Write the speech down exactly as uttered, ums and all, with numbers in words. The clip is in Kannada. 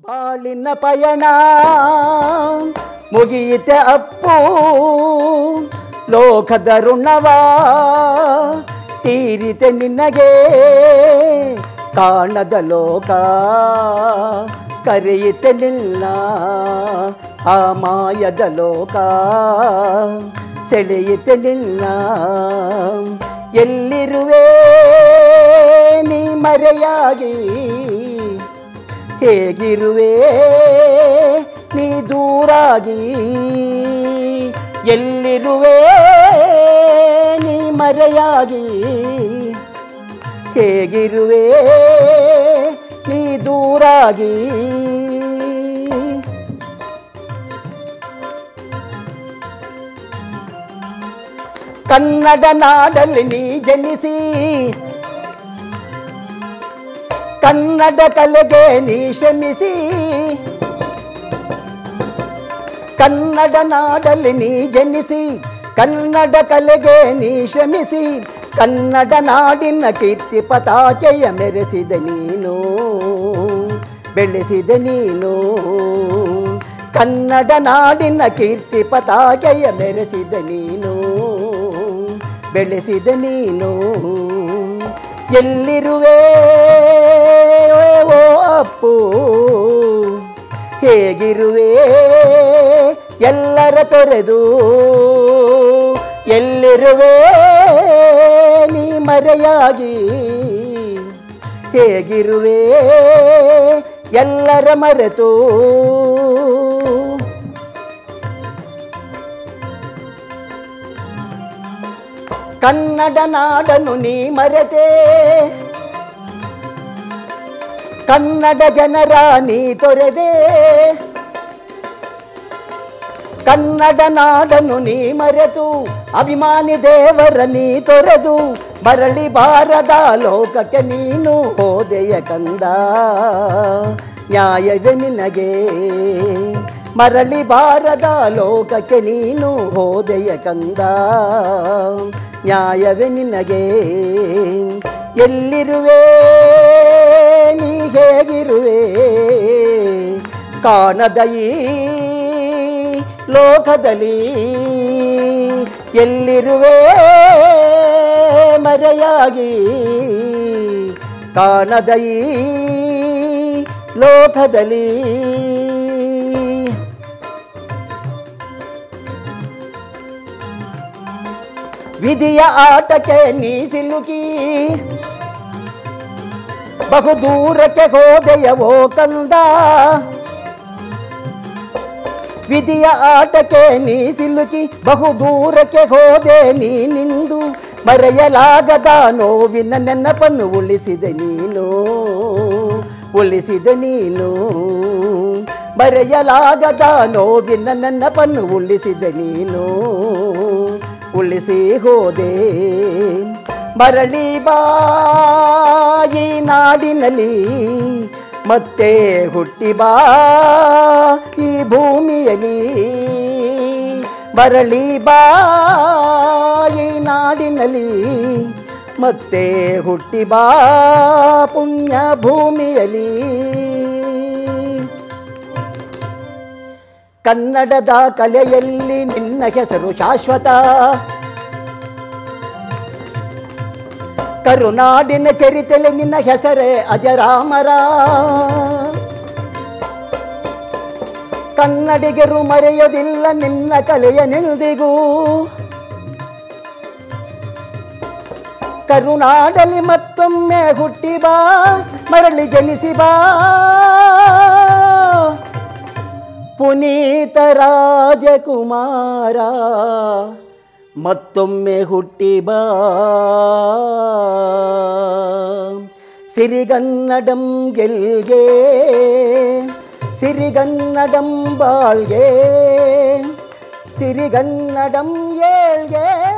ಬಾಳಿನ ಪಯಣ ಮುಗಿಯಿತೆ ಅಪ್ಪು, ಲೋಕದ ಋಣವ ತೀರಿತೆ ನಿನಗೆ. ಕಾಣದ ಲೋಕ ಕರೆಯಿತೆ ನಿನ್ನ, ಆ ಮಾಯದ ಲೋಕ ಸೆಳೆಯಿತೆ ನಿನ್ನ. ಎಲ್ಲಿರುವೆ ನೀ ಮರೆಯಾಗಿ, ಹೇಗಿರುವೆ ನೀ ದೂರಾಗಿ. ಎಲ್ಲಿರುವೆ ನೀ ಮರೆಯಾಗಿ, ಹೇಗಿರುವೆ ನೀ ದೂರಾಗಿ. ಕನ್ನಡ ನಾಡಲ್ಲಿ ನೀ ಜನಿಸಿ, ಕನ್ನಡ ಕಲೆಗೆ ನೀ ಶ್ರಮಿಸಿ. ಕನ್ನಡ ನಾಡಲ್ಲಿ ನೀ ಜನಿಸಿ, ಕನ್ನಡ ಕಲೆಗೆ ನೀ ಶ್ರಮಿಸಿ. ಕನ್ನಡ ನಾಡಿನ ಕೀರ್ತಿ ಪತಾಕೆಯ ಮೆರೆಸಿದ ನೀನು, ಬೆಳೆಸಿದ ನೀನು. ಕನ್ನಡ ನಾಡಿನ ಕೀರ್ತಿ ಪತಾಕೆಯ ಮೆರೆಸಿದ ನೀನು, ಬೆಳೆಸಿದ ನೀನು. ಎಲ್ಲಿರುವೆ ಓ ಅಪ್ಪು, ಹೇಗಿರುವೆ ಎಲ್ಲರ ತೊರೆದು. ಎಲ್ಲಿರುವೆ ನೀ ಮರೆಯಾಗಿ, ಹೇಗಿರುವೆ ಎಲ್ಲರ ಮರೆತು. ಕನ್ನಡ ನಾಡನ್ನು ನೀ ಮರೆತೆ, ಕನ್ನಡ ಜನರ ನೀ ತೊರೆದೆ. ಕನ್ನಡ ನಾಡನ್ನು ನೀ ಮರೆತು, ಅಭಿಮಾನಿ ದೇವರ ನೀ ತೊರೆದು. ಮರಳಿ ಬಾರದ ಲೋಕಕ್ಕೆ ನೀನು ಹೋದೆಯ ಕಂದ, ನ್ಯಾಯವೇ ನಿನಗೆ. ಮರಳಿ ಬಾರದ ಲೋಕಕ್ಕೆ ನೀನು ಹೋದೆಯ ಕಂದ, ನ್ಯಾಯವೇ ನಿನಗೆ. ಎಲ್ಲಿರುವೆ ನೀ ಹೇಗಿರುವೆ, ಕಾಣದ ಈ ಲೋಕದಲ್ಲಿ. ಎಲ್ಲಿರುವೆ ಮರೆಯಾಗಿ, ಕಾಣದ ಈ ಲೋಕದಲ್ಲಿ. ವಿಧಿಯ ಆಟಕ್ಕೆ ನೀ ಸಿಲುಕಿ, ಬಹು ದೂರಕ್ಕೆ ಹೋದೆಯವೋ ಕಂದ. ವಿಧಿಯ ಆಟಕ್ಕೆ ನೀ ಸಿಲುಕಿ, ಬಹು ದೂರಕ್ಕೆ ಹೋದೆ ನೀ ನಿಂದು. ಮರೆಯಲಾಗದ ನೋವಿನ ನೆನಪನ್ನು ಉಳಿಸಿದೆ ನೀನು, ಉಳಿಸಿದೆ ನೀನು. ಮರೆಯಲಾಗದ ನೋವಿನ ನೆನಪನ್ನು ಉಳಿಸಿದೆ ನೀನು, ಉಳಿಸಿ ಹೋದೆ. ಮರಳಿ ಬಾಯಿ ನಾಡಿನಲ್ಲಿ, ಮತ್ತೆ ಹುಟ್ಟಿ ಬಾ ಈ ಭೂಮಿಯಲ್ಲಿ. ಮರಳಿ ಬಾಯಿ ನಾಡಿನಲ್ಲಿ, ಮತ್ತೆ ಹುಟ್ಟಿ ಬಾ ಪುಣ್ಯ ಭೂಮಿಯಲ್ಲಿ. ಕನ್ನಡದ ಕಲೆಯಲ್ಲಿ ನಿನ್ನ ಹೆಸರು ಶಾಶ್ವತ, ಕರುನಾಡಿನ ಚರಿತೆಯಲ್ಲಿ ನಿನ್ನ ಹೆಸರೇ ಅಜರಾಮರ. ಕನ್ನಡಿಗರು ಮರೆಯೋದಿಲ್ಲ ನಿನ್ನ ಕಲೆಯ ನಿಲ್ದಿಗೂ. ಕರುನಾಡಲ್ಲಿ ಮತ್ತೊಮ್ಮೆ ಹುಟ್ಟಿ ಬಾ, ಮರಳಿ ಜನಿಸಿ ಬಾ. ಪುನೀತ ರಾಜಕುಮಾರ, ಮತ್ತೊಮ್ಮೆ ಹುಟ್ಟಿ ಬಾ. ಸಿರಿಗನ್ನಡಂ ಗೆಲ್ಗೆ, ಸಿರಿಗನ್ನಡಂ ಬಾಳ್ಗೆ, ಸಿರಿಗನ್ನಡಂ ಏಳ್ಗೆ.